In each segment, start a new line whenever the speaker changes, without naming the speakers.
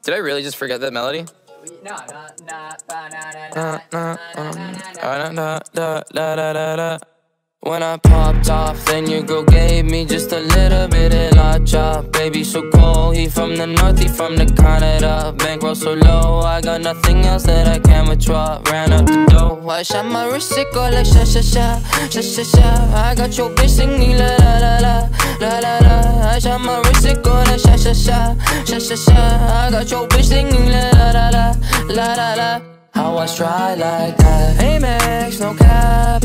Did I really just forget that melody? When I popped off, then your girl gave me just a little bit of la chop. Baby so cold, he from the north, he from the Canada. Bankroll so low, I got nothing else that I can withdraw. Ran up the dough, I shot my wrist, it go like sha sha sha, sha sha sha. I got your bitch singing la la la la, la la la. I shot my wrist, it go like sha sha sha, sha sha sha. I got your bitch singing la la la la, la la la. How I stride like that, Amex, no cap,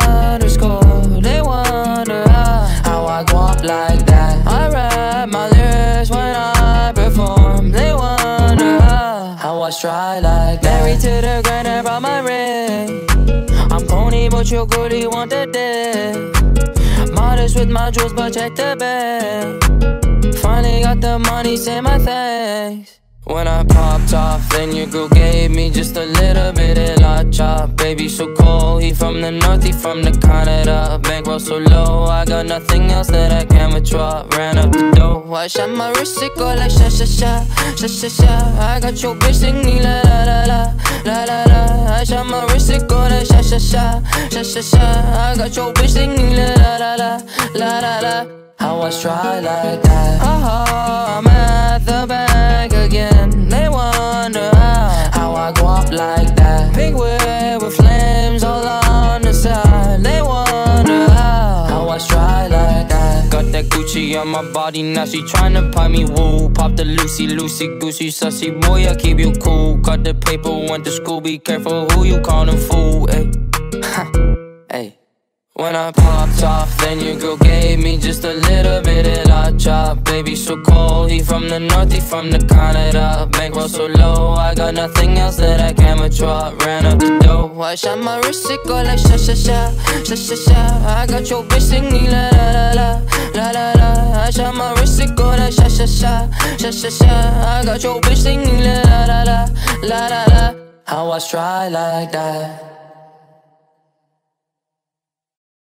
800 they wonder how I go up like that. I rap my lyrics when I perform. They wonder how I stride like that. Married to the grind, I brought my ring. I'm pony, but your goodie want the dick. Modest with my jewels, but check the bag. Finally got the money, say my thanks. When I popped off, then your girl gave me just a little bit of la chop. Baby so cold, he from the north, he from the Canada. Bankroll so low, I got nothing else that I can withdraw. Ran up the dough, I shot my wrist, it go like sha sha sha, sha sha sha. I got your bitch singing la la la la, la la la. I shot my wrist, it go like sha sha sha, sha sha sha. I got your bitch singing la la la la, la la la. How I stride like that. I'm at the bank again. They wonder how I go up like that. Big whip with flames all on the side. They wonder how I stride like that. Got that Gucci on my body, now she tryna pop me woo. Pop the Lucy, Lucy, Goosey, sussy boy, I keep you cool. Got the paper, went to school, be careful who you callin' fool, ayy. Ayy. When I popped off, then your girl gave me just a little bit of la chop. Baby so cold, he from the north, he from the Canada. Bankroll so low, I got nothing else that I can withdraw. Ran up the dough, I shot my wrist, it go like sha sha sha, sha sha sha. I got your bitch singing la la la la, la la la. I shot my wrist, it go like sha sha sha, sha sha sha. I got your bitch singing la la la la, la la la. How I stride like that.